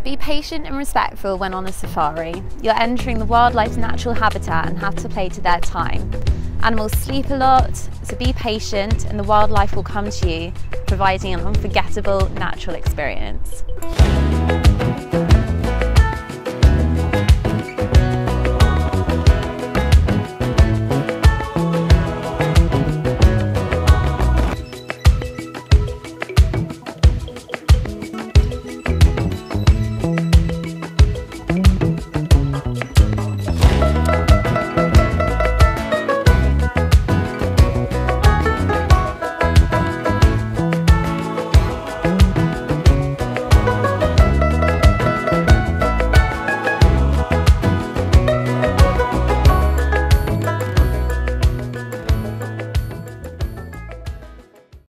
Be patient and respectful when on a safari. You're entering the wildlife's natural habitat and have to play to their time. Animals sleep a lot, so be patient and the wildlife will come to you, providing an unforgettable natural experience.